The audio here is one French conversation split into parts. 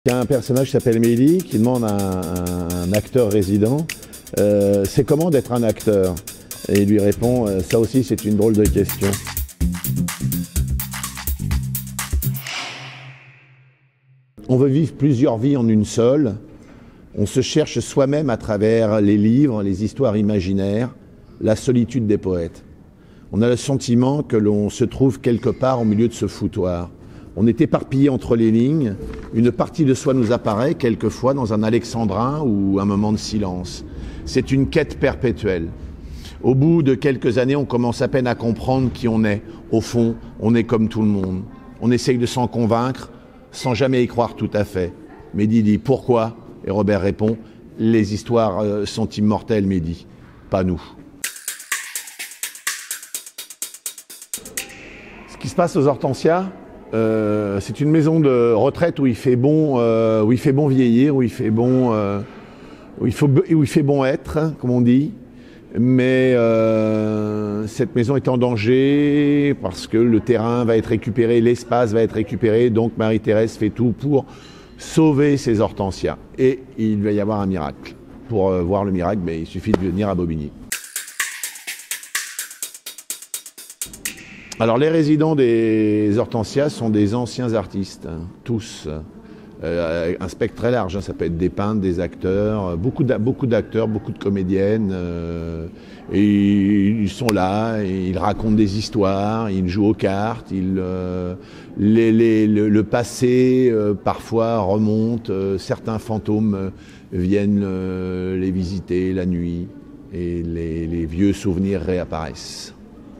Il y a un personnage qui s'appelle Mehdi qui demande à un acteur résident c'est comment d'être un acteur? Et il lui répond ça aussi c'est une drôle de question. On veut vivre plusieurs vies en une seule. On se cherche soi-même à travers les livres, les histoires imaginaires, la solitude des poètes. On a le sentiment que l'on se trouve quelque part au milieu de ce foutoir. On est éparpillé entre les lignes, une partie de soi nous apparaît quelquefois dans un alexandrin ou un moment de silence. C'est une quête perpétuelle. Au bout de quelques années, on commence à peine à comprendre qui on est. Au fond, on est comme tout le monde. On essaye de s'en convaincre sans jamais y croire tout à fait. Mehdi dit « Pourquoi ?» Et Robert répond « Les histoires sont immortelles, Mehdi, pas nous. » Ce qui se passe aux Hortensias, c'est une maison de retraite où il fait bon vieillir, où il fait bon être, hein, comme on dit. Mais cette maison est en danger parce que le terrain va être récupéré, l'espace va être récupéré. Donc Marie-Thérèse fait tout pour sauver ses hortensias. Et il va y avoir un miracle. Pour voir le miracle, il suffit de venir à Bobigny. Alors les résidents des Hortensias sont des anciens artistes, hein, tous. Un spectre très large, hein, ça peut être des peintres, des acteurs, beaucoup d'acteurs, beaucoup de comédiennes. Et ils sont là, et ils racontent des histoires, ils jouent aux cartes, le passé parfois remonte, certains fantômes viennent les visiter la nuit et les vieux souvenirs réapparaissent.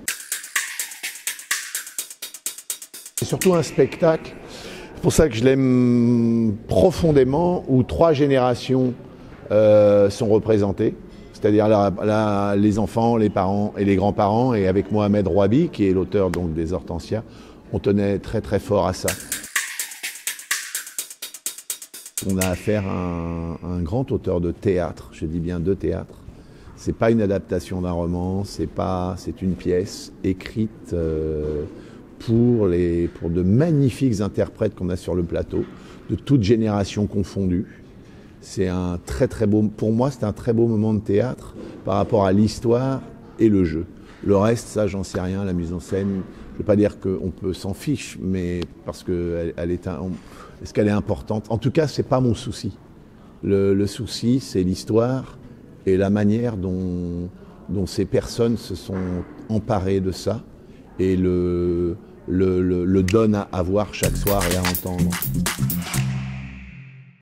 C'est surtout un spectacle, c'est pour ça que je l'aime profondément, où 3 générations sont représentées. C'est-à-dire là, les enfants, les parents et les grands-parents, et avec Mohamed Rouabi, qui est l'auteur donc des Hortensias, on tenait très très fort à ça. On a affaire à un grand auteur de théâtre, je dis bien de théâtre. C'est pas une adaptation d'un roman, c'est une pièce écrite pour de magnifiques interprètes qu'on a sur le plateau, de toutes générations confondues. C'est un très très beau, pour moi c'est un très beau moment de théâtre par rapport à l'histoire et le jeu. Le reste, ça j'en sais rien, la mise en scène, je ne veux pas dire qu'on peut s'en fiche, mais parce que est-ce qu'elle est importante? En tout cas, c'est pas mon souci. Le souci, c'est l'histoire et la manière dont ces personnes se sont emparées de ça et le donnent à voir chaque soir et à entendre.